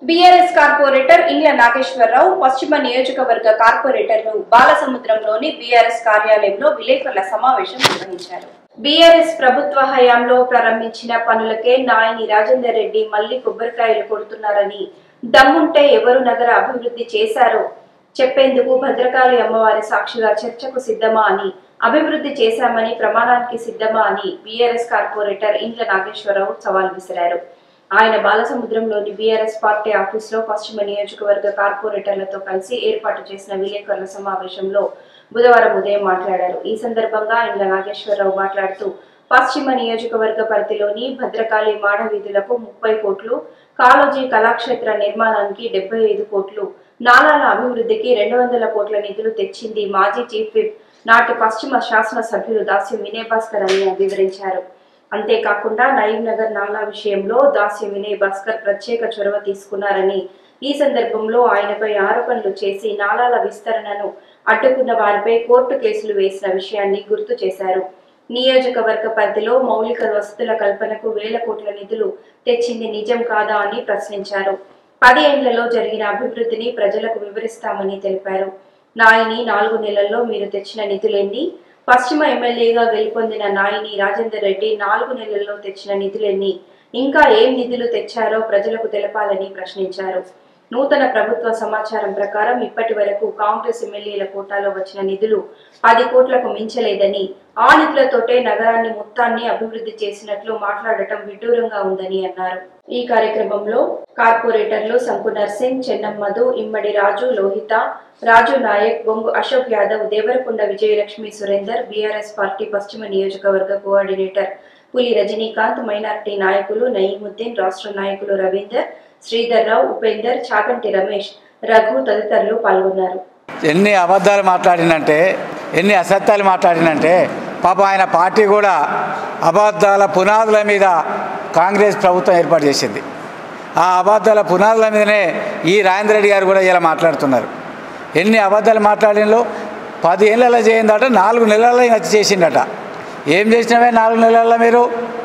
BRS corporator ఇండ్ల నాగేశ్వరరావు పశ్చిమ నియోజకవర్గ కార్పొరేటర్లు బాలసముద్రంలోని బీఆర్ఎస్ కార్యాలయంలో విలేకరుల సమావేశం నిర్వహించారు. బీఆర్ఎస్ ప్రభుత్వ హయాంలో ప్రారంభించిన పనులకే నాయని రాజేందర్ రెడ్డి మళ్లీ కొబ్బరికాయలు కొడుతున్నారని, దమ్ముంటే ఎవరు నగర అభివృద్ధి చేశారో చెప్పేందుకు భద్రకాళి అమ్మవారి సాక్షిగా చర్చకు సిద్ధమా అని, అభివృద్ధి చేశామని ప్రమాణానికి సిద్ధమా అని బీఆర్ఎస్ కార్పొరేటర్ ఇండ్ల నాగేశ్వరరావు సవాల్ విసిరారు. ఆయన బాలసముద్రంలోని బీఆర్ఎస్ పార్టీ ఆఫీసులో పశ్చిమ నియోజకవర్గ కార్పొరేటర్లతో కలిసి ఏర్పాటు చేసిన విలేకరుల సమావేశంలో బుధవారం ఉదయం మాట్లాడారు. ఈ సందర్భంగా ఇండ్ల నాగేశ్వరరావు మాట్లాడుతూ, పశ్చిమ నియోజకవర్గ పరిధిలోని భద్రకాళి మాడ వీధులకు 30 కోట్లు, కాళోజీ కళాక్షేత్ర నిర్మాణానికి 75 కోట్లు, నాలాల అభివృద్ధికి 200 కోట్ల నిధులు తెచ్చింది మాజీ చీఫ్ విప్ నాటి పశ్చిమ శాసన సభ్యులు దాస్యం వినయ్ భాస్కర్ అని వివరించారు. అంతేకాకుండా నయీం నగర్ నాలా విషయంలో దాస్యం వినయ్ భాస్కర్ ప్రత్యేక చొరవ తీసుకున్నారని, ఈ సందర్భంలో ఆయనపై ఆరోపణలు చేసి నాలాల విస్తరణను అడ్డుకున్న వారిపై కోర్టు కేసులు వేసిన విషయాన్ని గుర్తు చేశారు. నియోజకవర్గ పరిధిలో మౌలిక వసతుల కల్పనకు 1000 కోట్ల నిధులు తెచ్చింది నిజం కాదా అని ప్రశ్నించారు. 10 ఏళ్లలో జరిగిన అభివృద్ధిని ప్రజలకు వివరిస్తామని తెలిపారు. నాయని 4 నెలల్లో మీరు తెచ్చిన నిధులెన్ని? పశ్చిమ ఎమ్మెల్యేగా గెలుపొందిన నాయని రాజేందర్ రెడ్డి 4 నెలల్లో తెచ్చిన నిధులెన్ని? ఇంకా ఏం నిధులు తెచ్చారో ప్రజలకు తెలపాలని ప్రశ్నించారు. నూతన ప్రభుత్వ సమాచారం ప్రకారం ఇప్పటి వరకు కాంగ్రెస్ ఎమ్మెల్యేల కోటాలో వచ్చిన నిధులు 10 కోట్లకు మించలేదని, ఆ నిధులతోటే నగరాన్ని మొత్తాన్ని అభివృద్ధి చేసినట్లు మాట్లాడటం విడ్డూరంగా ఉందని అన్నారు. ఈ కార్యక్రమంలో కార్పొరేటర్లు శంకు నర్సింగ్, చెన్నం మధు, ఇమ్మడి రాజు, లోహిత, రాజు నాయక్, బొంగు అశోక్ యాదవ్, దేవరకొండ విజయలక్ష్మి, సురేందర్, బీఆర్ఎస్ పార్టీ పశ్చిమ నియోజకవర్గ కోఆర్డినేటర్ పులి రజనీకాంత్, మైనార్టీ నాయకులు నయీముద్దీన్, రాష్ట్ర నాయకులు రవీందర్, శ్రీధర్ రావు, ఉపేందర్, చాగంటి రమేష్, రఘు తదితరులు పాల్గొన్నారు. ఎన్ని అబద్ధాలు మాట్లాడినంటే, ఎన్ని అసత్యాలు మాట్లాడినంటే, పాప ఆయన పార్టీ కూడా అబద్ధాల పునాదుల మీద కాంగ్రెస్ ప్రభుత్వం ఏర్పాటు చేసింది. ఆ అబద్ధాల పునాదుల మీదనే ఈ రాజేందర్ రెడ్డి గారు కూడా ఇలా మాట్లాడుతున్నారు. ఎన్ని అబద్ధాలు మాట్లాడినలో 10 ఏళ్ళలో చేయిందట, 4 నెలల్లో వచ్చి చేసిందట. ఏం చేసినవే 4 నెలల్లో మీరు?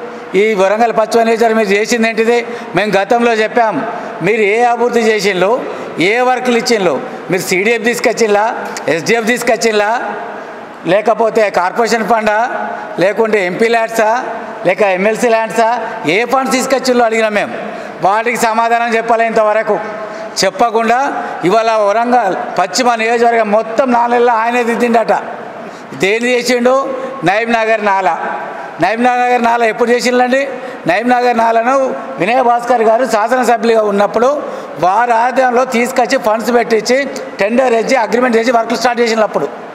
ఈ వరంగల్ పశ్చిమ నియోజకవర్గం మీరు చేసింది ఏంటిది? మేము గతంలో చెప్పాం, మీరు ఏ అభివృద్ధి చేసిండ్రు, ఏ వర్క్లు ఇచ్చిండ్రు? మీరు CDF తీసుకొచ్చిండ్లా, SDF తీసుకొచ్చిండ్లా, లేకపోతే కార్పొరేషన్ ఫండా, లేకుంటే MP ల్యాండ్సా, లేక MLC ల్యాండ్సా, ఏ ఫండ్స్ తీసుకొచ్చిండ్రో అడిగినాం మేము. వాటికి సమాధానం చెప్పాలి. ఇంతవరకు చెప్పకుండా ఇవాళ వరంగల్ పశ్చిమ నియోజకవర్గం మొత్తం 4 నెలల్లో ఆయనే దిద్దిండట. దేని చేసిండు? నయీం నగర్ నాలా. నయీం నగర్ నాలా ఎప్పుడు చేసిండండి? నయీం నగర్ నాలను వినయ్ భాస్కర్ గారు శాసనసభ్యులుగా ఉన్నప్పుడు వారి ఆదాయంలో తీసుకొచ్చి ఫండ్స్ పెట్టించి టెండర్ వేసి అగ్రిమెంట్ చేసి వర్క్లు స్టార్ట్ చేసినప్పుడు